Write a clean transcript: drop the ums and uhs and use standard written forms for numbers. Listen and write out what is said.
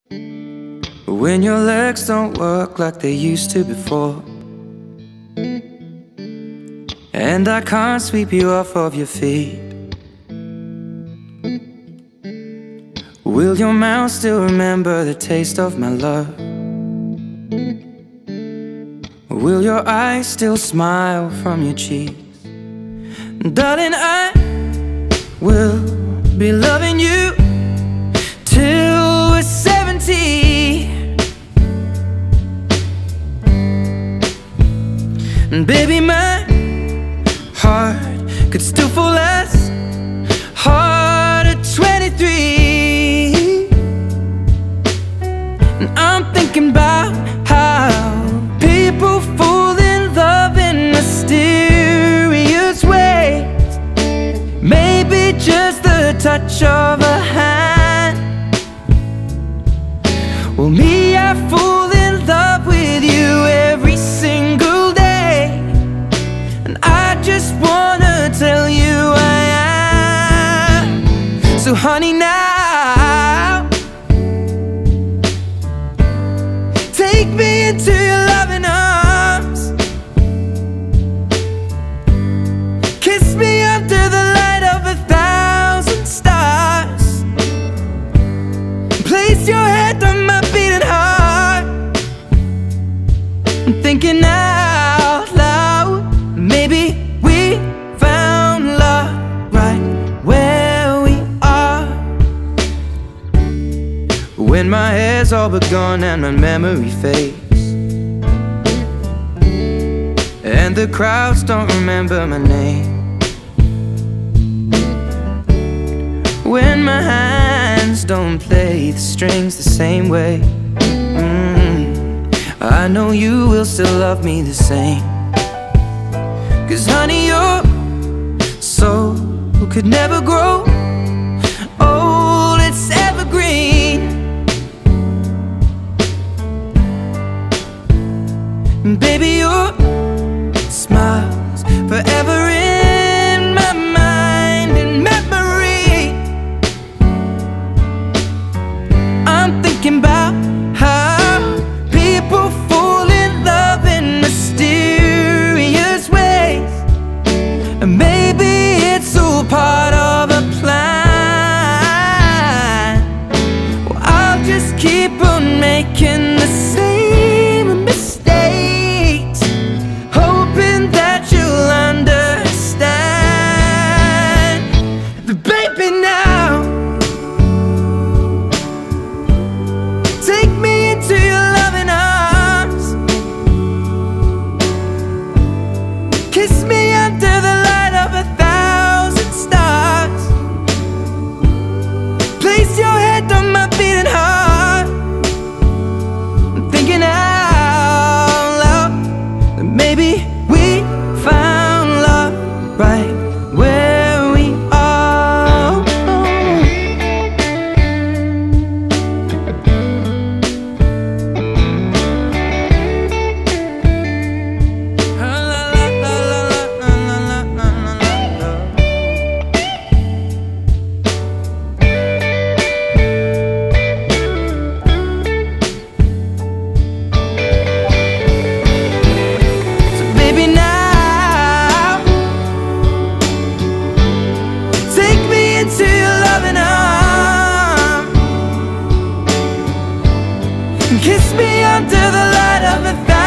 When your legs don't work like they used to before, and I can't sweep you off of your feet, will your mouth still remember the taste of my love? Will your eyes still smile from your cheeks? Darling, I will be loving you till we're 70. And baby, my heart could still fall as hard at 23. And I'm thinking about how people fall in love in mysterious ways. Maybe just the touch of a hand. Well, me, I fall in love with you every single day, and I just wanna tell you I am. So honey, now take me into your loving arms. Kiss me under the light of 1,000 stars. Place your head on my beating heart. I'm thinking out loud, maybe we found love right where we are. When my hair's all but gone and my memory fades, and the crowds don't remember my name, when my hands don't play the strings the same way, I know you will still love me the same. 'Cause honey, your soul could never grow old, it's evergreen. And baby, your smile's forever in my mind and memory. I'm thinking about how people fall in love in mysterious ways, and maybe it's all part of a plan. Well, I'll just keep on making the same mistakes, hoping that you'll understand. But baby, now take me into your loving arms. Kiss me under the light of 1,000 stars. Place your head on my beating heart. I'm thinking out loud that maybe we found love right where we are. So baby, now take me into your loving arms. Kiss me under the light of 1,000